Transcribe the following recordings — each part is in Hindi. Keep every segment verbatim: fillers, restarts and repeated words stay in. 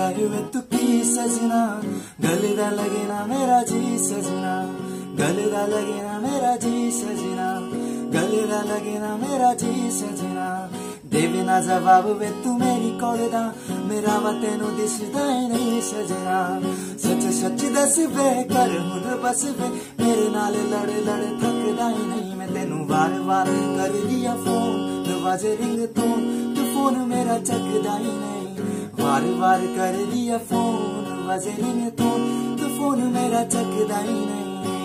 आए वे तू की सजना, गले दा लगे ना मेरा जी सजना, गले दा लगे ना मेरा जी सजना, गले दा लगे ना मेरा जी सजना। देवे ना जवाब वे तू मेरी कोल दा, मेरा वा तेनू दिसदा ही नहीं सजना। सच सच दस वे कर हुण बस वे, मेरे नाल लड़ लड़ थकदा ही नहीं। मैं तेनू वार वार कर दिया फोन, नवाजे रिंग टोन, तू फोन मेरा चकदा ही नहीं। वार वार कर दिया फोन, नवाजे रिंग टोन, तू फोन मेरा चकदा ही नहीं।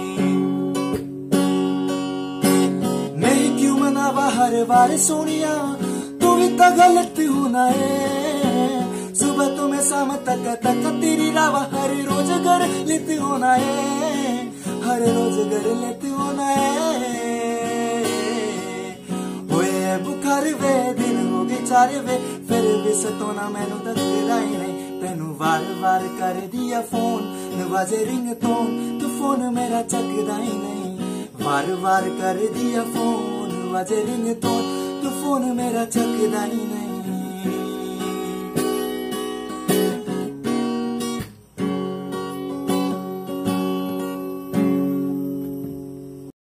मैं ही क्यों मनावा हर बार सोनिया, तू भी तो गलत होना है। सुबह तो मैं शाम तक तक तेरी रावा हर रोज घर लेत होना है, हर रोज घर लेत होना है। होए बुखार वे दिन हो गए चार वे, फिर भी सतोना मैनू तकदा ही नहीं। तेनू वार वार कर दिया फोन, नवाजे रिंग टोन, तू फोन मेरा चकदा ही नहीं। वार वार कर दिया फोन, नवाजे रिंग टोन, तू फोन मेरा चकदा ही नहीं।